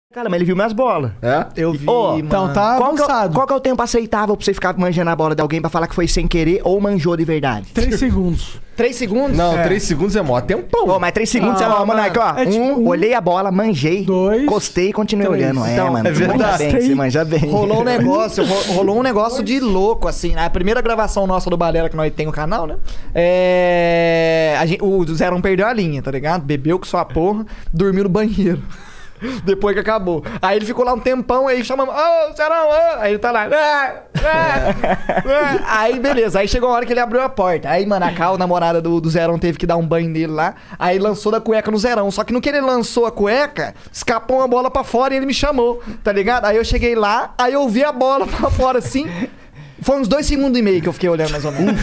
Cara, mas ele viu minhas bolas. É? Eu vi, Ô, mano. Então tá Qual avançado. que é o tempo aceitável pra você ficar manjando a bola de alguém pra falar que foi sem querer ou manjou de verdade? 3 segundos. 3 segundos? Não, É. 3 segundos é mó tempão. Pô, mas 3 segundos, Ah, Monark, ó. é tipo olhei a bola, manjei, 2, encostei e continuei 3. olhando. Então, mano, é você manja verdade. bem, você manja bem. Rolou um negócio, rolou um negócio de louco, assim. A primeira gravação nossa do Balela, que nós tem o canal, né? O Zerão perdeu a linha, tá ligado? Bebeu com sua porra, dormiu no banheiro. Depois que acabou. Aí ele ficou lá um tempão, aí chamamos, ô, Zerão, aí ele tá lá. Aí beleza, aí chegou a hora que ele abriu a porta. Aí, mano, a Cal, namorada do Zerão, teve que dar um banho nele lá. Aí lançou da cueca no Zerão. Só que no que ele lançou a cueca, escapou uma bola pra fora e ele me chamou, tá ligado? Aí eu cheguei lá, aí eu vi a bola pra fora assim. Foi uns 2 segundos e meio que eu fiquei olhando mais ou menos.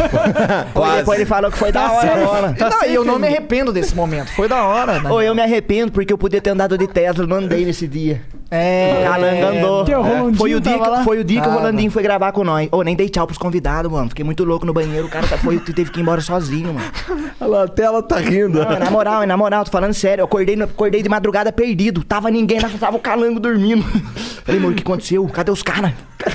Ou depois ele falou que foi da hora a bola. Não, e eu não me arrependo desse momento. Foi da hora, né? Ou eu me arrependo porque eu podia ter andado de Tesla, não andei nesse dia. É. Calango andou. Que o Rolandinho Foi o dia, tava lá? foi o dia que o Tava. Rolandinho foi gravar com nós. Ô, nem dei tchau pros convidados, mano. Fiquei muito louco no banheiro. O cara teve que ir embora sozinho, mano. Olha lá, até ela tá rindo. Não, na moral, tô falando sério. Eu acordei de madrugada perdido. Tava ninguém, tava o Calango dormindo. Falei, mano, o que aconteceu? Cadê os caras?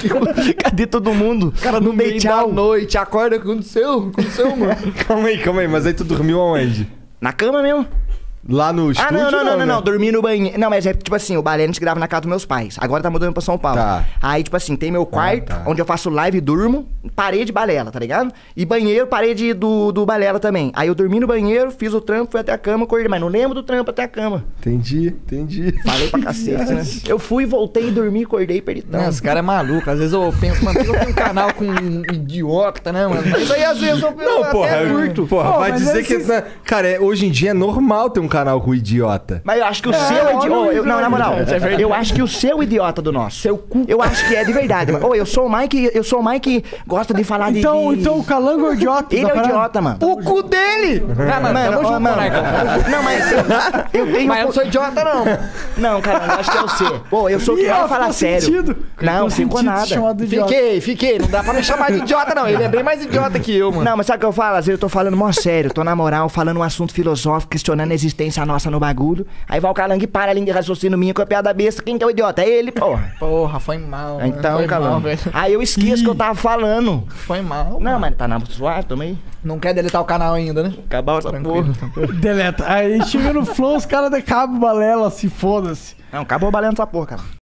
Cadê todo mundo? Cara, no meio da noite, acorda, o que aconteceu? Aconteceu, mano. Calma aí, mas aí tu dormiu aonde? Na cama mesmo. Lá no estúdio? Não, né? dormi no banheiro. Não, mas é tipo assim, o Balela a gente grava na casa dos meus pais. Agora tá mudando pra São Paulo. Tá. Aí, tipo assim, tem meu quarto, tá. onde eu faço live e durmo, parede Balela, tá ligado? E banheiro, parede do Balela também. Aí eu dormi no banheiro, fiz o trampo, fui até a cama, acordei, mas não lembro do trampo até a cama. Entendi. Falei pra cacete, né? Eu fui, voltei, dormi, acordei e perdi Não, esse cara é maluco. Às vezes eu penso, mano, eu tenho um canal com um idiota, né, mano? Mas aí às vezes eu Não, até curto. porra, Pô, vai mas dizer esse- que... Cara, hoje em dia é normal ter um canal com idiota. Mas eu acho que o seu é idiota. olha Não, na moral, eu acho que o seu é idiota do nosso. Seu cu. Eu acho que é de verdade, mano. Ô, eu sou o Mike que gosta de falar Então, de. então o Calango é o idiota. Ele da é o parada? idiota, mano. O cu dele! Ah, mano, tamo ó, junto, Monarca. Não, mas eu tenho. Mas eu não sou idiota, não. Não, cara, eu acho que é o seu. Pô, eu sou o que Ih, vai ó, falar ficou sério. sentido. Não, ficou sentido nada. ser chamado de idiota. Fiquei. Não dá pra me chamar de idiota, não. Ele é bem mais idiota que eu, mano. Não, mas sabe o que eu falo? Às vezes eu tô falando mó sério, tô na moral, falando um assunto filosófico, questionando a existência nossa no bagulho. Aí vai o Calango e para a linha de raciocínio minha com a piada besta. Quem que é o idiota? É ele, porra. Porra, foi mal. Mano. Então, foi mal, Calango. velho. Aí eu esqueço que eu tava falando. Foi mal. Não, mano. mas tá na suave, toma aí. Não quer deletar o canal ainda, né? Acabar essa Tranquilo. porra. Deleta. Aí chega no flow, os caras decabam balela, se foda-se. Não, acabou balendo essa porra, cara.